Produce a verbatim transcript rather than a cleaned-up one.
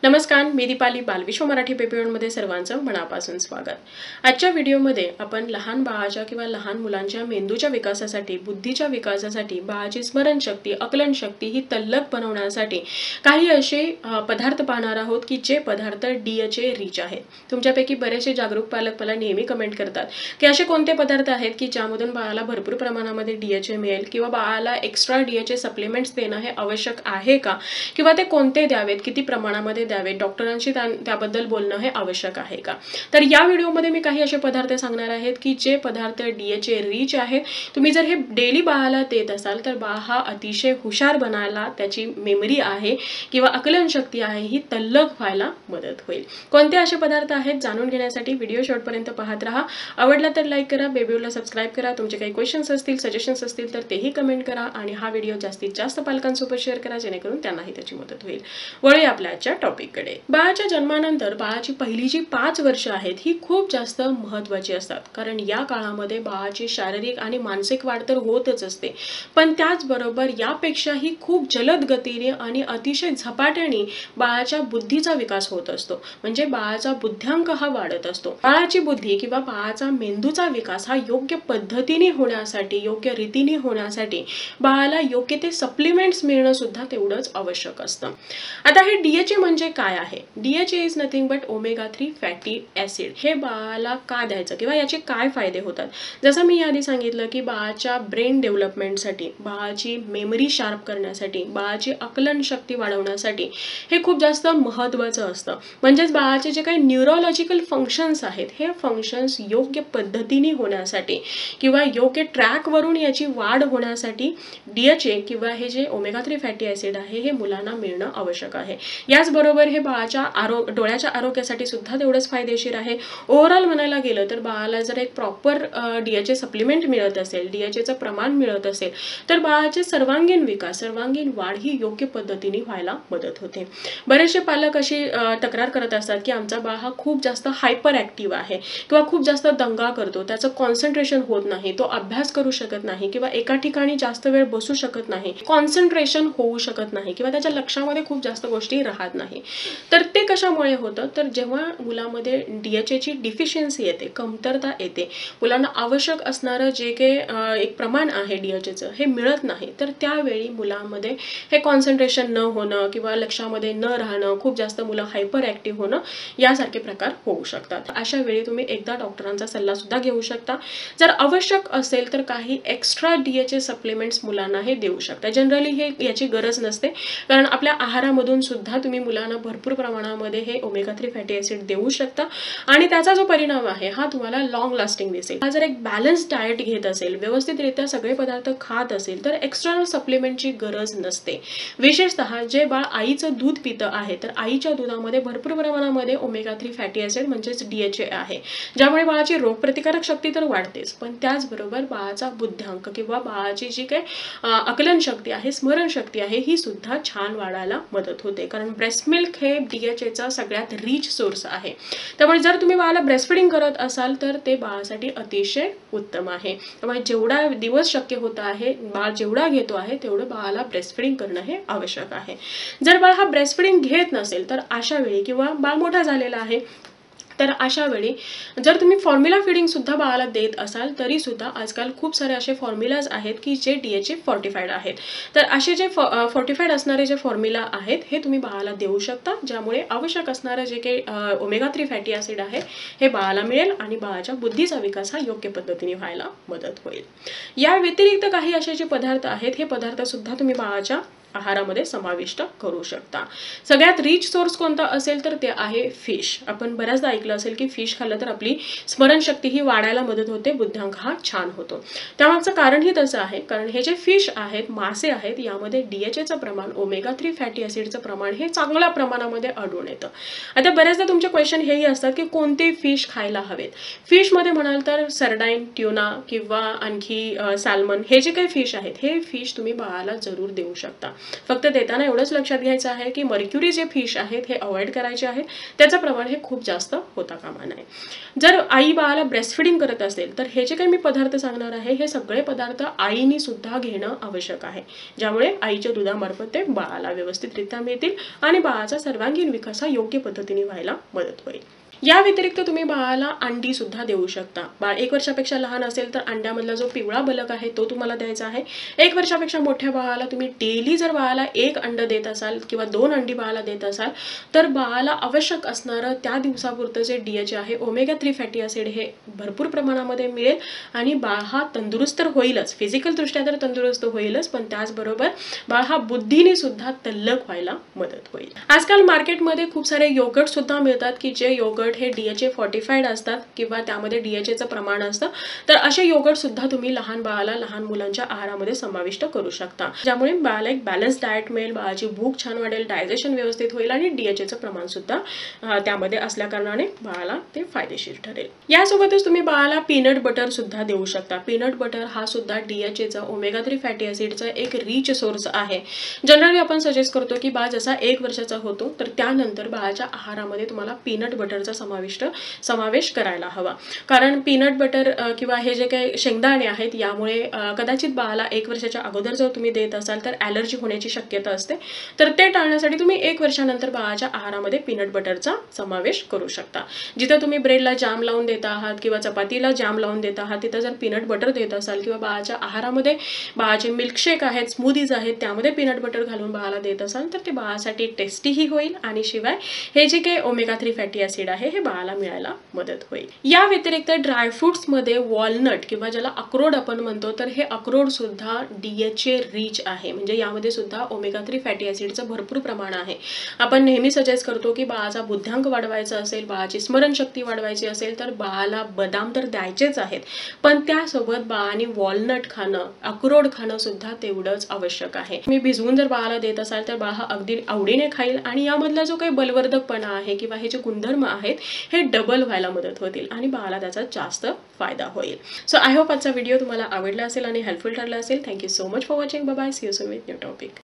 नमस्कार, मी दीपाली. बालविश्व मराठी पेपर मध्ये सर्वांचं मनापासून स्वागत. आजच्या व्हिडिओमध्ये आपण लहान बाळाच्या किंवा लहान मुलांच्या मेंदूच्या विकासासाठी, बुद्धीच्या विकासासाठी, बाळाची स्मरणशक्ती, आकलन शक्ती ही तल्लख बनवण्यासाठी काही असे पदार्थ पाहणार आहोत की जे पदार्थ डीएचए रिच आहेत. तुमच्यापैकी बरेचसे जागरूक पालक मला नेहमी कमेंट करतात की असे कोणते पदार्थ आहेत की ज्यामधून बाळाला भरपूर प्रमाणामध्ये डीएचए मिळेल किंवा बाळाला एक्स्ट्रा डीएचए सप्लिमेंट्स देणं हे आवश्यक आहे का, किंवा ते कोणते द्यावेत, किती प्रमाणामध्ये द्यावे, डॉक्टरांशी त्याबद्दल बोलणं हे आवश्यक आहे का. तर या व्हिडिओमध्ये मी काही असे पदार्थ सांगणार आहेत की जे पदार्थ डीएचए रिच आहेत. तुम्ही जर हे डेली बाळाला देत असाल तर बाळ हा अतिशय हुशार बनायला, त्याची मेमरी आहे किंवा आकलन शक्ती आहे ही तल्लख व्हायला मदत होईल. कोणते असे पदार्थ आहेत जाणून घेण्यासाठी व्हिडिओ शेवटपर्यंत पाहत राहा. आवडला तर लाईक करा, बेबीला सबस्क्राइब करा. तुमचे काही क्वेश्चन्स असतील, सजेशन्स असतील तर तेही कमेंट करा आणि हा व्हिडिओ जास्तीत जास्त पालकांसोबत शेअर करा जेणेकरून त्यांनाही त्याची मदत होईल. वळूया आपल्या आजच्या टॉपिककडे. बाळाच्या जन्मानंतर बाळाची पहिली जी पाच वर्ष आहेत ही खूप जास्त महत्त्वाची असतात, कारण या काळामध्ये बाळाची शारीरिक आणि मानसिक वाढ तर होतच असते, पण त्याचबरोबर यापेक्षाही खूप जलद गतीने आणि अतिशय झपाट्याने बाळाच्या बुद्धीचा विकास होत असतो. म्हणजे बाळाचा बुद्ध्यांक हा वाढत असतो. बाळाची बुद्धी किंवा बाळाचा मेंदूचा विकास हा योग्य पद्धतीने होण्यासाठी, योग्य रीतीने होण्यासाठी बाळाला योग्य ते सप्लिमेंट्स मिळणं सुद्धा तेवढंच आवश्यक असतं. आता हे डीएचए म्हणजे काय आहे? DHA is nothing but omega three fatty acid. हे बाळाला का द्यायचं किंवा याचे काय फायदे होतात? जसं मी आधी सांगितलं की बाळाच्या ब्रेन डेव्हलपमेंटसाठी, बाळाची मेमरी शार्प करण्यासाठी, बाळाची आकलन शक्ती वाढवण्यासाठी हे खूप जास्त महत्त्वाचं असतं. म्हणजेच बाळाचे जे काही न्यूरोलॉजिकल फंक्शन्स आहेत हे फंक्शन्स योग्य पद्धतीने होण्यासाठी किंवा योग्य ट्रॅकवरून याची वाढ होण्यासाठी डीएचए किंवा हे जे ओमेगा थ्री फॅटी ऍसिड आहे हे मुलांना मिळणं आवश्यक आहे. याचबरोबर हे बाळाच्या आरोग्य, डोळ्याच्या आरोग्यासाठी सुद्धा तेवढंच फायदेशीर आहे. ओव्हरऑल म्हणायला गेलं तर बाळाला जर एक प्रॉपर डीएचए सप्लिमेंट मिळत असेल, डीएचएचं प्रमाण मिळत असेल तर बाळाचे सर्वांगीण विकास, सर्वांगीण वाढ ही योग्य पद्धतीने व्हायला मदत होते. बरेचसे पालक अशी तक्रार करत असतात की आमचा बाळ हा खूप जास्त हायपर ऍक्टिव्ह आहे किंवा खूप जास्त दंगा करतो, त्याचं कॉन्सन्ट्रेशन होत नाही, तो अभ्यास करू शकत नाही किंवा एका ठिकाणी जास्त वेळ बसू शकत नाही, कॉन्सन्ट्रेशन होऊ शकत नाही किंवा त्याच्या लक्षामध्ये खूप जास्त गोष्टी राहत नाही. तर ते कशामुळे होतं? तर जेव्हा मुलामध्ये डीएचएची डिफिशियन्सी येते, कमतरता येते, मुलांना आवश्यक असणारं जे काही एक प्रमाण आहे डीएचएचं हे मिळत नाही, तर त्यावेळी मुलांमध्ये हे कॉन्सन्ट्रेशन न होणं किंवा लक्षामध्ये न राहणं, खूप जास्त मुलं हायपर ऍक्टिव्ह होणं यासारखे प्रकार होऊ शकतात. अशा वेळी तुम्ही एकदा डॉक्टरांचा सल्ला सुद्धा घेऊ शकता. जर आवश्यक असेल तर काही एक्स्ट्रा डीएचए सप्लिमेंट्स मुलांना हे देऊ शकता. जनरली हे याची गरज नसते, कारण आपल्या आहारामधून सुद्धा तुम्ही मुलांना भरपूर प्रमाणामध्ये हे ओमेगा थ्री फॅटी ऍसिड देऊ शकता आणि त्याचा जो परिणाम आहे हा तुम्हाला लॉंग लास्टिंग दिसेल. हा जर एक बॅलन्स डाएट घेत असेल, व्यवस्थितरित्या सगळे पदार्थ खात असेल तर एक्स्टर्नल सप्लिमेंटची गरज नसते. विशेषतः जे बाळ आईचं दूध पितं आहे तर आईच्या दुधामध्ये भरपूर प्रमाणामध्ये ओमेगा थ्री फॅटी ऍसिड म्हणजेच डीएचए आहे, ज्यामुळे बाळाची रोगप्रतिकारक शक्ती तर वाढतेच, पण त्याचबरोबर बाळाचा बुद्ध्यांक किंवा बाळाची जी काही आकलन शक्ती आहे, स्मरण शक्ती आहे ही सुद्धा छान वाढायला मदत होते. कारण ब्रेस्ट मिल्क हे डीएचएचा सगळ्यात रिच सोर्स आहे. त्यामुळे जर तुम्ही बाळाला ब्रेस्ट फीडिंग करत असाल तर ते बाळासाठी अतिशय उत्तम आहे. त्यामुळे जेवढा दिवस शक्य होत आहे, बाळ जेवढा घेतो आहे तेवढं बाळाला ब्रेस्ट फीडिंग करणं हे आवश्यक आहे. जर बाळ हा ब्रेस्ट फीडिंग घेत नसेल तर अशा वेळी, किंवा बाळ मोठा झालेला आहे तर अशा वेळी जर तुम्ही फॉर्म्युला फीडिंग सुद्धा बाळाला देत असाल तरी सुद्धा आजकाल खूप सारे असे फॉर्म्युलाज आहेत की जे डीएचए फॉर्टिफाईड आहेत. तर असे जे फॉर्टिफाईड असणारे जे फॉर्म्युला आहेत हे तुम्ही बाळाला देऊ शकता, ज्यामुळे आवश्यक असणारं जे काही ओमेगा थ्री फॅटी ऍसिड आहे हे बाळाला मिळेल आणि बाळाच्या बुद्धीचा विकास हा योग्य पद्धतीने व्हायला मदत होईल. या व्यतिरिक्त काही असे जे पदार्थ आहेत हे पदार्थ सुद्धा तुम्ही बाळाच्या आहारामध्ये समाविष्ट करू शकता. सगळ्यात रिच सोर्स कोणता असेल तर ते आहे फिश. आपण बऱ्याचदा ऐकलं असेल की फिश खाल्लं तर आपली स्मरणशक्ती ही वाढायला मदत होते, बुद्ध्यांक हा छान होतो. त्यामागचं कारणही तसं आहे, कारण हे जे फिश आहेत, मासे आहेत, यामध्ये डीएचएचं प्रमाण, ओमेगा थ्री फॅटी ऍसिडचं प्रमाण हे चांगल्या प्रमाणामध्ये आढळून येतं. आता बऱ्याचदा तुमचे क्वेश्चन हेही असतात की कोणते फिश खायला हवेत. फिशमध्ये म्हणाल तर सरडाईन, ट्यूना किंवा आणखी सॅल्मन हे जे काही फिश आहेत हे फिश तुम्ही बाळाला जरूर देऊ शकता. फक्त देताना एवढंच लक्षात घ्यायचं आहे की मर्क्युरी जे फिश आहेत हे अवॉइड करायचे आहेत, त्याचं प्रमाण हे खूप जास्त होता कामा नये. जर आई बाळाला ब्रेस्ट फीडिंग करत असेल तर हे जे काही मी पदार्थ सांगणार आहे हे सगळे पदार्थ आईने सुद्धा घेणं आवश्यक आहे, ज्यामुळे आईच्या दुधामार्फत ते बाळाला व्यवस्थितरित्या मिळतील आणि बाळाचा सर्वांगीण विकास हा योग्य पद्धतीने व्हायला मदत होईल. या व्यतिरिक्त तुम्ही बाळाला अंडी सुद्धा देऊ शकता. बाळ एक वर्षापेक्षा लहान असेल तर अंड्यामधला जो पिवळा बलक आहे तो तुम्हाला द्यायचा आहे. एक वर्षापेक्षा मोठ्या बाळाला तुम्ही डेली जर बाळाला एक अंड देत असाल किंवा दोन अंडी बाळाला देत असाल तर बाळाला आवश्यक असणारं त्या दिवसापुरतं जे डी एच आहे ओमेगा थ्री फॅटी ॲसिड हे भरपूर प्रमाणामध्ये मिळेल आणि बाळ हा तंदुरुस्त तर होईलच, फिजिकल दृष्ट्या तर तंदुरुस्त होईलच, पण त्याचबरोबर बाळ हा बुद्धीने सुद्धा तल्लख व्हायला मदत होईल. आजकाल मार्केटमध्ये खूप सारे योगर्ट सुद्धा मिळतात की जे योगर्ट हे डी एच ए फॉर्टिफाईड असतात किंवा त्यामध्ये डी एच एचं प्रमाण असतं. तर असे योगर्ट सुद्धा तुम्ही लहान बाळाला लहान मुलांच्या आहारामध्ये समाविष्ट करू शकता, ज्यामुळे बाळाला एक बॅलन्स डाएट मिळेल, बाळाची भूक छान वाढेल, डायजेशन व्यवस्थित होईल आणि डी एच एचं प्रमाण सुद्धा त्यामध्ये असल्या कारणाने बाळाला ते फायदेशीर ठरेल. यासोबतच तुम्ही बाळाला पीनट बटर सुद्धा देऊ शकता. पीनट बटर हा सुद्धा डी एच एचा ओमेगा थ्री फॅटी ॲसिडचा एक रिच सोर्स आहे. जनरली आपण सजेस्ट करतो की बाळ जसा एक वर्षाचा होतो तर त्यानंतर बाळाच्या आहारामध्ये तुम्हाला पीनट बटरचा समाविष्ट समावेश करायला हवा, कारण पीनट बटर किंवा हे जे काही शेंगदाणे आहेत यामुळे कदाचित बाळाला एक वर्षाच्या अगोदर जर तुम्ही देत असाल तर ॲलर्जी होण्याची शक्यता असते. तर ते टाळण्यासाठी तुम्ही एक वर्षानंतर बाळाच्या आहारामध्ये पीनट बटरचा समावेश करू शकता. जिथे तुम्ही ब्रेडला जाम लावून देत आहात किंवा चपातीला जाम लावून देत आहात तिथं जर पीनट बटर देत असाल किंवा बाळाच्या आहारामध्ये बाळाचे मिल्कशेक आहेत, स्मूदीज आहेत, त्यामध्ये पीनट बटर घालून बाळाला देत असाल तर ते बाळासाठी टेस्टीही होईल आणि शिवाय हे जे काही ओमेगा थ्री फॅटी ॲसिड आहे हे बाळाला मिळायला मदत होईल. या व्यतिरिक्त ड्रायफ्रुट्स मध्ये वॉलनट किंवा ज्याला अक्रोड आपण म्हणतो तर हे अक्रोड सुद्धा डी एच ए रिच आहे, म्हणजे यामध्ये सुद्धा ओमेगा थ्री फॅटी ॲसिडचं भरपूर प्रमाण आहे. आपण नेहमी सजेस्ट करतो की बाळाचा बुद्ध्यांक वाढवायचा असेल, बाळाची स्मरणशक्ती वाढवायची असेल तर बाळाला बदाम तर द्यायचेच आहेत, पण त्यासोबत बाळाने वॉलनट खाणं, अक्रोड खाणं सुद्धा तेवढंच आवश्यक आहे. मी भिजवून जर बाळाला देत असाल तर बाळ हा अगदी आवडीने खाईल आणि यामधला जो काही बलवर्धकपणा आहे किंवा हे जे गुणधर्म आहेत हे डबल व्हायला मदत होतील आणि बाळाला त्याचा जास्त फायदा होईल. सो आय होप आजचा व्हिडिओ तुम्हाला आवडला असेल आणि हेल्पफुल ठरला असेल. Thank you so much for watching. Bye bye. See you soon with new topic.